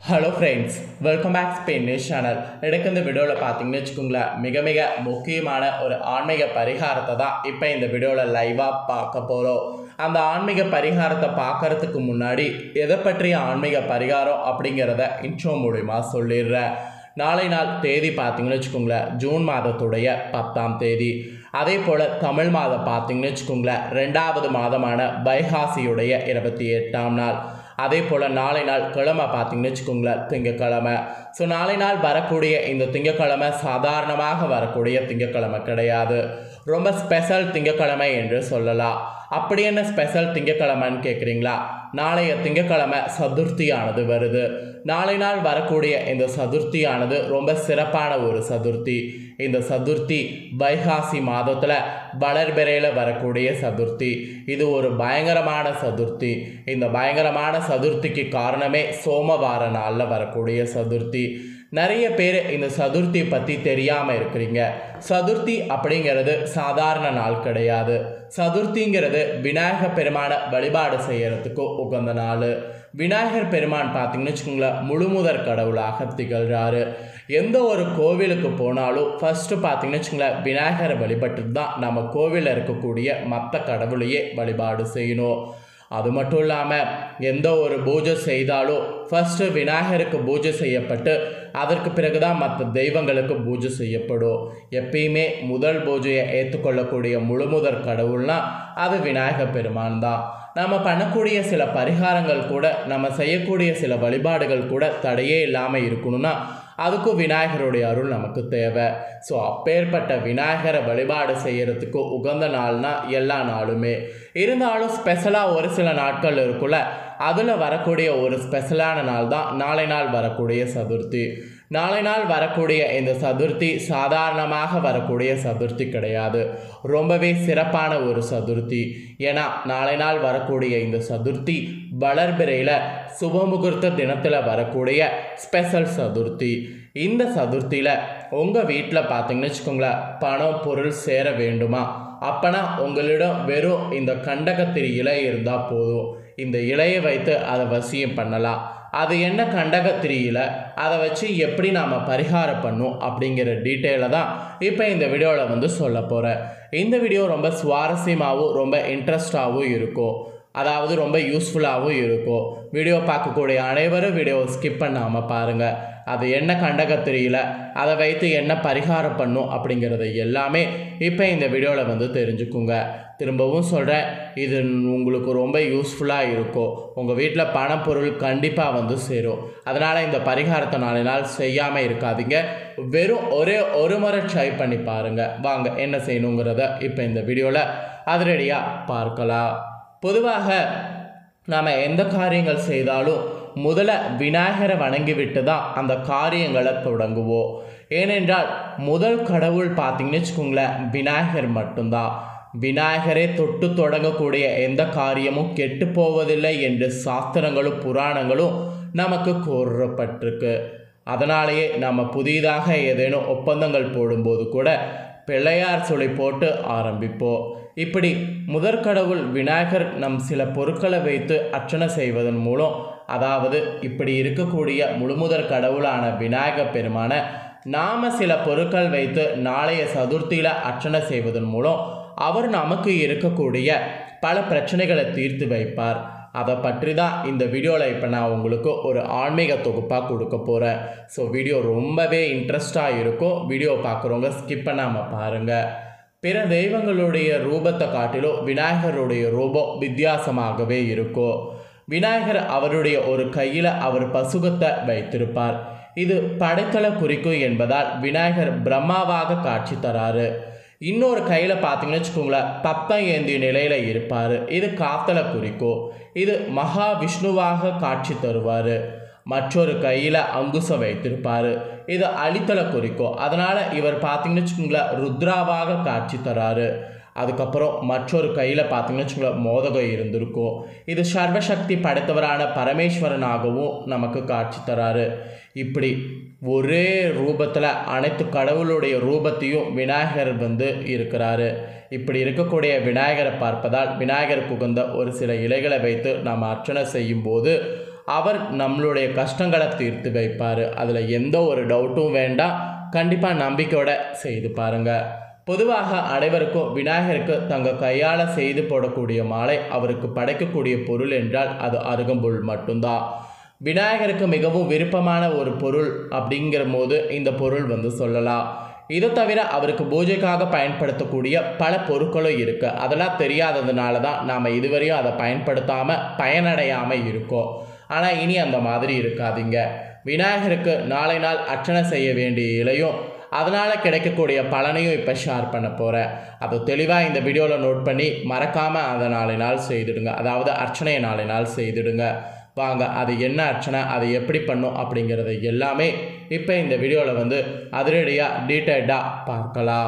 Hello friends, welcome back Spain news channel. எனக்கு இந்த வீடியோவில் பார்த்தீங்கன்னு வச்சுக்கோங்களேன், மிக முக்கியமான ஒரு ஆன்மீக பரிகாரத்தை தான் இப்போ இந்த வீடியோவில் லைவாக பார்க்க போகிறோம். அந்த ஆன்மீக பரிகாரத்தை பார்க்கறதுக்கு முன்னாடி எதை பற்றிய ஆன்மீக பரிகாரம் அப்படிங்கிறத இன்ட்ரோ மூலிமா சொல்லிடுறேன். நாளை நாள் தேதி பார்த்தீங்கன்னு வச்சுக்கோங்களேன், ஜூன் மாதத்துடைய 10ஆம் தேதி. அதே போல் தமிழ் மாதம் பார்த்தீங்கன்னு வச்சுக்கோங்களேன், 2வது மாதமான வைகாசியுடைய 28ஆம் நாள். அதே போல் நாளை நாள் கிழமை பார்த்தீங்கன்னு வச்சுக்கோங்களேன், திங்கக்கிழமை. ஸோ நாளை நாள் வரக்கூடிய இந்த திங்கக்கிழமை சாதாரணமாக வரக்கூடிய திங்கக்கிழமை கிடையாது, ரொம்ப ஸ்பெஷல் திங்கக்கிழமை என்று சொல்லலாம். அப்படி என்ன ஸ்பெஷல் திங்கக்கிழமைன்னு கேட்குறீங்களா? நாளைய திங்கக்கிழமை சதுர்த்தியானது வருது. நாளை நாள் வரக்கூடிய இந்த சதுர்த்தியானது ரொம்ப சிறப்பான ஒரு சதுர்த்தி. இந்த சதுர்த்தி வைகாசி மாதத்தில் வளர்பிறையில் வரக்கூடிய சதுர்த்தி. இது ஒரு பயங்கரமான சதுர்த்தி. இந்த பயங்கரமான சதுர்த்திக்கு காரணமே சோமவார நாளில் வரக்கூடிய சதுர்த்தி. நிறைய பேர் இந்த சதுர்த்தி பற்றி தெரியாமல் இருக்கிறீங்க. சதுர்த்தி அப்படிங்கிறது சாதாரண நாள் கிடையாது. சதுர்த்திங்கிறது விநாயகர் பெருமானை வழிபாடு செய்யறதுக்கு உகந்த நாள். விநாயகர் பெருமான் பார்த்தீங்கன்னு வச்சுக்கோங்களேன், முழுமுதற் கடவுளாக திகழ்கிறாரு. எந்த ஒரு கோவிலுக்கு போனாலும் ஃபஸ்ட்டு பார்த்தீங்கன்னு வச்சுக்கோங்களேன், விநாயகரை வழிபட்டு தான் நம்ம கோவிலில் இருக்கக்கூடிய மற்ற கடவுளையே வழிபாடு செய்யணும். அது மட்டும் இல்லாமல் எந்த ஒரு பூஜை செய்தாலும் ஃபஸ்ட்டு விநாயகருக்கு பூஜை செய்யப்பட்டு அதற்கு பிறகு தான் மற்ற தெய்வங்களுக்கு பூஜை செய்யப்படும். எப்பயுமே முதல் பூஜையை ஏற்றுக்கொள்ளக்கூடிய முழுமுதற் கடவுள்னா அது விநாயகர் பெருமான் தான். நம்ம பண்ணக்கூடிய சில பரிகாரங்கள் கூட, நம்ம செய்யக்கூடிய சில வழிபாடுகள் கூட தடையே இல்லாமல் இருக்கணும்னா அதுக்கும் விநாயகருடைய அருள் நமக்கு தேவை. ஸோ அப்பேற்பட்ட விநாயகரை வழிபாடு செய்கிறதுக்கு உகந்த நாள்னா எல்லா நாளுமே இருந்தாலும் ஸ்பெஷலாக ஒரு சில நாட்கள் இருக்குல்ல, அதில் வரக்கூடிய ஒரு ஸ்பெஷலான நாள் தான் நாளை நாள் வரக்கூடிய சதுர்த்தி. நாளை நாள் வரக்கூடிய இந்த சதுர்த்தி சாதாரணமாக வரக்கூடிய சதுர்த்தி கிடையாது, ரொம்பவே சிறப்பான ஒரு சதுர்த்தி. ஏன்னா நாளை நாள் வரக்கூடிய இந்த சதுர்த்தி வளர்பிறையில் சுபமுகூர்த்த தினத்தில் வரக்கூடிய ஸ்பெஷல் சதுர்த்தி. இந்த சதுர்த்தியில் உங்கள் வீட்டில் பார்த்தீங்கன்னு வச்சுக்கோங்களேன், பணம் பொருள் சேர வேண்டுமா? அப்போனா உங்களிடம் வெறும் இந்த கண்டகத்திரி இலை இருந்தால் போதும். இந்த இலையை வைத்து அதை வசியம் பண்ணலாம். அது என்ன கண்டகத்திரி இலை, அதை வச்சு எப்படி நாம் பரிகாரம் பண்ணும் அப்படிங்கிற டீட்டெயிலை தான் இப்போ இந்த வீடியோவில் சொல்ல போகிறேன். இந்த வீடியோ ரொம்ப சுவாரஸ்யமாகவும் ரொம்ப இன்ட்ரெஸ்டாகவும் இருக்கும், அதாவது ரொம்ப யூஸ்ஃபுல்லாகவும் இருக்கும். வீடியோ பார்க்கக்கூடிய அனைவரும் வீடியோவை ஸ்கிப் பண்ணாமல் பாருங்கள். அது என்ன கண்டகத்திரியில் அதை வைத்து என்ன பரிகாரம் பண்ணும் அப்படிங்கிறத எல்லாமே இப்போ இந்த வீடியோவில் தெரிஞ்சுக்குங்க. திரும்பவும் சொல்கிறேன், இது உங்களுக்கு ரொம்ப யூஸ்ஃபுல்லாக இருக்கும். உங்கள் வீட்டில் பணம் பொருள் கண்டிப்பாக சேரும். அதனால் இந்த பரிகாரத்தை நாளை நாள் செய்யாமல் இருக்காதீங்க. வெறும் ஒரு முறை ட்ரை பண்ணி பாருங்கள். வாங்க என்ன செய்யணுங்கிறத இப்போ இந்த வீடியோவில் அதிரடியாக பார்க்கலாம். பொதுவாக நாம் எந்த காரியங்கள் செய்தாலும் முதல்ல விநாயகரை வணங்கிவிட்டு தான் அந்த காரியங்களை தொடங்குவோம். ஏனென்றால் முதல் கடவுள் பார்த்தீங்கன்னு வச்சுக்கோங்களேன், விநாயகர் மட்டும்தான். விநாயகரை தொட்டு தொடங்கக்கூடிய எந்த காரியமும் கெட்டு போவதில்லை என்று சாஸ்திரங்களும் புராணங்களும் நமக்கு கூறப்பட்டிருக்கு. அதனாலேயே நம்ம புதிதாக ஏதேனும் ஒப்பந்தங்கள் போடும்போது கூட பிள்ளையார் சொல்லி போட்டு ஆரம்பிப்போம். இப்படி முதற்கடவுள் விநாயகர் நம் சில பொருட்களை வைத்து அர்ச்சனை செய்வதன் மூலம், அதாவது இப்படி இருக்கக்கூடிய முழுமுதற் கடவுளான விநாயகர் பெருமான நாம் சில பொருட்கள் வைத்து நாளைய சதுர்த்தியில் அர்ச்சனை செய்வதன் மூலம் அவர் நமக்கு இருக்கக்கூடிய பல பிரச்சனைகளை தீர்த்து வைப்பார். அதை பற்றி தான் இந்த வீடியோவில் இப்போ நான் உங்களுக்கு ஒரு ஆன்மீக தொகுப்பாக கொடுக்க போகிறேன். ஸோ வீடியோ ரொம்பவே இன்ட்ரெஸ்டாக இருக்கும். வீடியோ பார்க்குறவங்க ஸ்கிப் பண்ணாமல் பாருங்கள். பிற தெய்வங்களுடைய ரூபத்தை காட்டிலும் விநாயகருடைய ரூபம் வித்தியாசமாகவே இருக்கும். விநாயகர் அவருடைய ஒரு கையில் அவர் பசுகத்தை வைத்திருப்பார். இது படைத்தலை குறிக்கும் என்பதால் விநாயகர் பிரம்மாவாக காட்சி தராரு. இன்னொரு கையில் பார்த்தீங்கன்னு வச்சுக்கோங்களேன், பப்பம் ஏந்திய நிலையில் இருப்பார். இது காத்தலை குறிக்கும். இது மகாவிஷ்ணுவாக காட்சி தருவார். மற்றொரு கையில் அங்குசம் வைத்திருப்பார். இது அழித்தலை குறிக்கும். அதனால் இவர் பார்த்தீங்கன்னு வச்சுக்கோங்களேன், ருத்ராவாக காட்சி தராரு. அதுக்கப்புறம் மற்றொரு கையில் பார்த்தீங்கன்னு வச்சுக்கோங்களேன், மோதகம் இருந்திருக்கும். இது சர்வசக்தி படைத்தவரான பரமேஸ்வரனாகவும் நமக்கு காட்சி தராரு. இப்படி ஒரே ரூபத்தில் அனைத்து கடவுளுடைய ரூபத்தையும் விநாயகர் இருக்கிறாரு. இப்படி இருக்கக்கூடிய விநாயகரை பார்ப்பதால் விநாயகருக்கு உகந்த ஒரு சில இலைகளை வைத்து நாம் அர்ச்சனை செய்யும் போது அவர் நம்மளுடைய கஷ்டங்களை தீர்த்து வைப்பார். அதில் எந்த ஒரு டவுட்டும் வேண்டாம். கண்டிப்பாக நம்பிக்கையோட செய்து பாருங்கள். பொதுவாக அனைவருக்கும் விநாயகருக்கு தங்கள் கையால் செய்து போடக்கூடிய மாலை, அவருக்கு படைக்கக்கூடிய பொருள் என்றால் அது அருகம்புல் மட்டும்தான். விநாயகருக்கு மிகவும் விருப்பமான ஒரு பொருள் அப்படிங்கிற போது இந்த பொருள் சொல்லலாம். இதை தவிர அவருக்கு பூஜைக்காக பயன்படுத்தக்கூடிய பல பொருட்களும் இருக்குது. அதெல்லாம் தெரியாததுனால தான் நாம் இதுவரையும் அதை பயன்படுத்தாமல் பயனடையாமல் இருக்கோம். ஆனால் இனி அந்த மாதிரி இருக்காதீங்க. விநாயகருக்கு நாளை நாள் அர்ச்சனை செய்ய வேண்டிய இலையும் அதனால் கிடைக்கக்கூடிய பலனையும் இப்போ ஷேர் பண்ண போகிறேன். அதை தெளிவாக இந்த வீடியோவில் நோட் பண்ணி மறக்காமல் அதை நாளை நாள் செய்துடுங்க. அதாவது அர்ச்சனையை நாளை நாள் செய்துடுங்க. வாங்க, அது என்ன அர்ச்சனை, அதை எப்படி பண்ணும் அப்படிங்கிறத எல்லாமே இப்போ இந்த வீடியோவில் அதிரடியாக டீட்டெயில்டாக பார்க்கலாம்.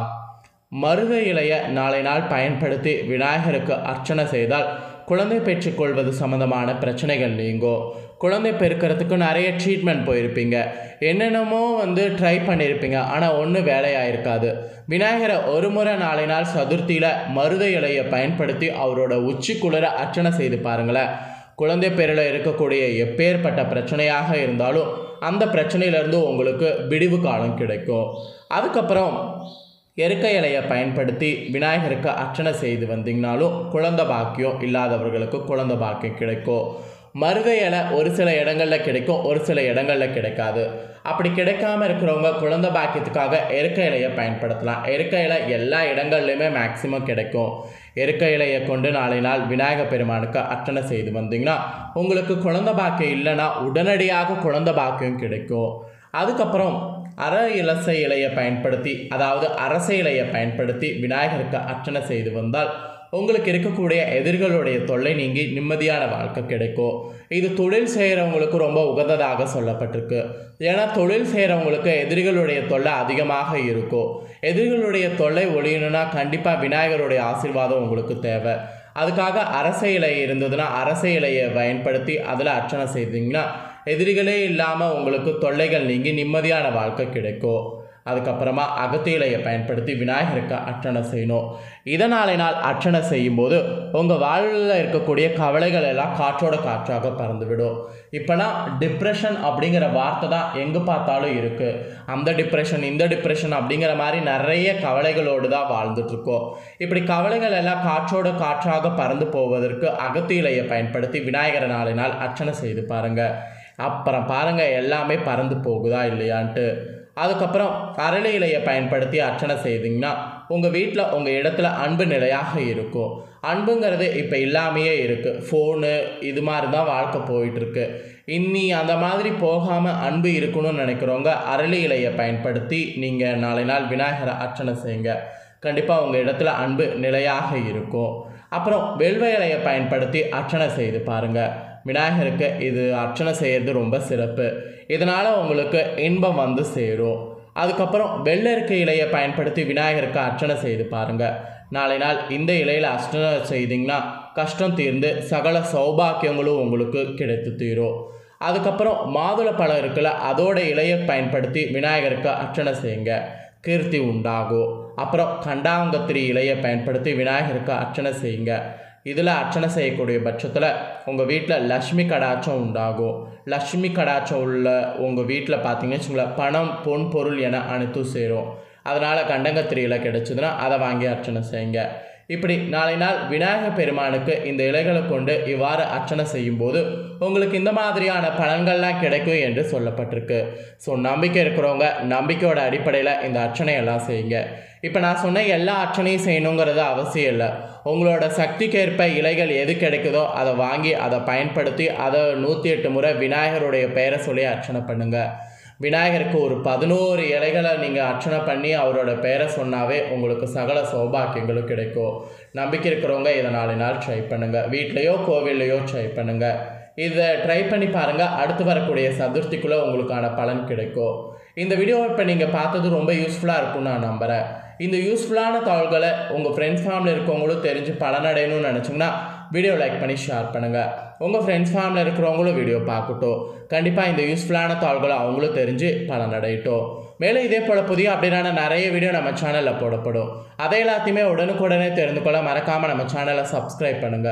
மருத இலையை நாளை நாள் பயன்படுத்தி விநாயகருக்கு அர்ச்சனை செய்தால் குழந்தை பெற்றுக்கொள்வது சம்மந்தமான பிரச்சனைகள் நீங்கும். குழந்தை பெருக்கிறதுக்கு நிறைய ட்ரீட்மெண்ட் போயிருப்பீங்க, என்னென்னமோ ட்ரை பண்ணியிருப்பீங்க, ஆனால் ஒன்றும் வேலையாயிருக்காது. விநாயகரை ஒரு முறை நாளை நாள் சதுர்த்தியில் மருத இலையை பயன்படுத்தி அவரோட உச்சி குளிர அர்ச்சனை செய்து பாருங்களேன். குழந்தை பேரில் இருக்கக்கூடிய எப்பேற்பட்ட பிரச்சனையாக இருந்தாலும் அந்த பிரச்சனையிலேருந்து உங்களுக்கு விடிவு காலம் கிடைக்கும். அதுக்கப்புறம் எருக்க இலையை பயன்படுத்தி விநாயகருக்கு அர்ச்சனை செய்து வந்தீங்கனாலும் குழந்தை பாக்கியம் இல்லாதவர்களுக்கு குழந்தை பாக்கியம் கிடைக்கும். மருத இலை ஒரு சில இடங்களில் கிடைக்கும், ஒரு சில இடங்களில் கிடைக்காது. அப்படி கிடைக்காம இருக்கிறவங்க குழந்தை பாக்கியத்துக்காக எருக்க இலையை பயன்படுத்தலாம். எருக்க இலை எல்லா இடங்கள்லையுமே மேக்சிமம் கிடைக்கும். எருக்க இலையை கொண்டு நாளை நாள் விநாயகர் பெருமானுக்கு அர்ச்சனை செய்து வந்தீங்கன்னா உங்களுக்கு குழந்தை பாக்கியம் இல்லைன்னா உடனடியாக குழந்தை பாக்கியம் கிடைக்கும். அதுக்கப்புறம் இலசை இலையை பயன்படுத்தி, அதாவது அரச இலையை பயன்படுத்தி விநாயகருக்கு அர்ச்சனை செய்து வந்தால் உங்களுக்கு இருக்கக்கூடிய எதிர்களுடைய தொல்லை நீங்கி நிம்மதியான வாழ்க்கை கிடைக்கும். இது தொழில் செய்கிறவங்களுக்கு ரொம்ப உகந்ததாக சொல்லப்பட்டிருக்கு. ஏன்னா தொழில் செய்கிறவங்களுக்கு எதிரிகளுடைய தொல்லை அதிகமாக இருக்கும். எதிரிகளுடைய தொல்லை ஒழியணும்னா கண்டிப்பாக விநாயகருடைய ஆசீர்வாதம் உங்களுக்கு தேவை. அதுக்காக அரச இலை இருந்ததுன்னா அரச இலையை பயன்படுத்தி அதில் அர்ச்சனை செய்தீங்கன்னா எதிரிகளே இல்லாமல் உங்களுக்கு தொல்லைகள் நீங்கி நிம்மதியான வாழ்க்கை கிடைக்கும். அதுக்கப்புறமா அகத்தி இலையை பயன்படுத்தி விநாயகருக்கு அர்ச்சனை செய்யணும். இதனாலே நாள் அர்ச்சனை செய்யும்போது உங்கள் வாழ்வில் இருக்கக்கூடிய கவலைகள் எல்லாம் காற்றோட காற்றாக பறந்துவிடும். இப்போலாம் டிப்ரெஷன் அப்படிங்கிற வார்த்தை தான் எங்கே பார்த்தாலும் இருக்குது. அந்த டிப்ரெஷன் இந்த டிப்ரெஷன் அப்படிங்கிற மாதிரி நிறைய கவலைகளோடு தான் வாழ்ந்துட்டுருக்கோம். இப்படி கவலைகள் எல்லாம் காற்றோட காற்றாக பறந்து போவதற்கு அகத்தி இலையை பயன்படுத்தி விநாயகரை நாளை நாள் அர்ச்சனை செய்து பாருங்கள். அப்புறம் பாருங்கள் எல்லாமே பறந்து போகுதா இல்லையான்ட்டு. அதுக்கப்புறம் அரளி இலையை பயன்படுத்தி அர்ச்சனை செய்தீங்கன்னா உங்கள் வீட்டில் உங்கள் இடத்துல அன்பு நிலையாக இருக்கும். அன்புங்கிறது இப்போ இல்லாமையே இருக்குது. ஃபோனு இது மாதிரி தான் வாழ்க்கை போயிட்டுருக்கு. இன்னி அந்த மாதிரி போகாமல் அன்பு இருக்கணும்னு நினைக்கிறவங்க அரளி இலையை பயன்படுத்தி நீங்கள் நாளை நாள் விநாயகரை அர்ச்சனை செய்யுங்க. கண்டிப்பாக உங்கள் இடத்துல அன்பு நிலையாக இருக்கும். அப்புறம் வெல்வ இலையை பயன்படுத்தி அர்ச்சனை செய்து பாருங்கள். விநாயகருக்கு இது அர்ச்சனை செய்கிறது ரொம்ப சிறப்பு. இதனால் உங்களுக்கு இன்பம் சேரும். அதுக்கப்புறம் வெள்ளரிக்க இலையை பயன்படுத்தி விநாயகருக்கு அர்ச்சனை செய்து பாருங்கள். நாளை நாள் இந்த இலையில் அர்ச்சனை செய்திங்கன்னா கஷ்டம் தீர்ந்து சகல சௌபாக்கியங்களும் உங்களுக்கு கிடைத்து தீரும். அதுக்கப்புறம் மாதுளை பழம் இருக்குல்ல, அதோட இலையை பயன்படுத்தி விநாயகருக்கு அர்ச்சனை செய்யுங்க, கீர்த்தி உண்டாகும். அப்புறம் கண்டாங்கத்திரி இலையை பயன்படுத்தி விநாயகருக்கு அர்ச்சனை செய்யுங்க. இதில் அர்ச்சனை செய்யக்கூடிய பட்சத்தில் உங்கள் வீட்டில் லக்ஷ்மி கடாட்சம் உண்டாகும். லக்ஷ்மி கடாட்சம் உள்ள உங்கள் வீட்டில் பார்த்தீங்கன்னு வச்சுங்களேன், பணம் பொன் பொருள் என அனைத்தும் சேரும். அதனால் கண்டங்கத்திரி இலை கிடைச்சதுன்னா அதை வாங்கி அர்ச்சனை செய்யுங்க. இப்படி நாளை நாள் விநாயகர் பெருமானுக்கு இந்த இலைகளை கொண்டு இவ்வாறு அர்ச்சனை செய்யும்போது உங்களுக்கு இந்த மாதிரியான பலன்கள்லாம் கிடைக்கும் என்று சொல்லப்பட்டிருக்கு. ஸோ நம்பிக்கை இருக்கிறவங்க நம்பிக்கையோட அடிப்படையில் இந்த அர்ச்சனையெல்லாம் செய்யுங்க. இப்போ நான் சொன்ன எல்லா அர்ச்சனையும் செய்யணுங்கிறது அவசியம் இல்லை. உங்களோட சக்திக்கேற்ப இலைகள் எது கிடைக்குதோ அதை வாங்கி அதை பயன்படுத்தி அதை 108 முறை விநாயகருடைய பெயரை சொல்லி அர்ச்சனை பண்ணுங்கள். விநாயகருக்கு ஒரு 11 இலைகளை நீங்கள் அர்ச்சனை பண்ணி அவரோட பெயரை சொன்னாவே உங்களுக்கு சகல சௌபாக்கியங்களும் கிடைக்கும். நம்பிக்கை இருக்கிறவங்க இதை 4 நாள் ட்ரை பண்ணுங்கள். வீட்லேயோ கோவில்லையோ ட்ரை பண்ணுங்கள். இதை ட்ரை பண்ணி பாருங்கள். அடுத்து வரக்கூடிய சதுர்த்திக்குள்ளே உங்களுக்கான பலன் கிடைக்கும். இந்த வீடியோ இப்போ நீங்கள் பார்த்தது ரொம்ப யூஸ்ஃபுல்லாக இருக்கும்னு நான் நம்புகிறேன். இந்த யூஸ்ஃபுல்லான தகவல்களை உங்கள் ஃப்ரெண்ட்ஸ் ஃபேமிலி இருக்கவங்களும் தெரிஞ்சு பலனடையணும்னு நினச்சிங்கன்னா வீடியோ லைக் பண்ணி ஷேர் பண்ணுங்கள். உங்கள் ஃப்ரெண்ட்ஸ் ஃபேமிலி இருக்கிறவங்களும் வீடியோ பார்க்கட்டும். கண்டிப்பாக இந்த யூஸ்ஃபுல்லான தகவல்களை அவங்களும் தெரிஞ்சு பலனடையட்டும். மேலும் இதே போல் புதிய அப்படின்னா நிறைய வீடியோ நம்ம சேனலில் போடப்படும். அதை எல்லாத்தையுமே உடனுக்குடனே தெரிந்து கொள்ள மறக்காமல் நம்ம சேனலை சப்ஸ்கிரைப் பண்ணுங்கள்.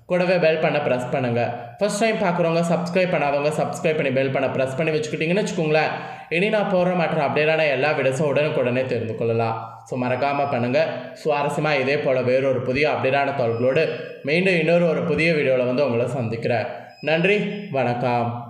கூடவே பெல் பண்ண ப்ரெஸ் பண்ணுங்கள். ஃபர்ஸ்ட் டைம் பார்க்குறவங்க சப்ஸ்கிரைப் பண்ணாதவங்க சப்ஸ்கிரைப் பண்ணி பெல் பண்ண ப்ரெஸ் பண்ணி வச்சுக்கிட்டிங்கன்னு வச்சுக்கோங்களேன். இனி நான் போடுற மற்ற அப்டேட்டான எல்லா வீடியோஸும் உடனுக்குடனே தெரிந்து கொள்ளலாம். ஸோ மறக்காமல் பண்ணுங்கள். சுவாரஸ்யமாக இதே போல் வேறொரு புதிய அப்டேட்டான தகவல்களோடு மீண்டும் இன்னொரு புதிய வீடியோவில் உங்களை சந்திக்கிறேன். நன்றி, வணக்கம்.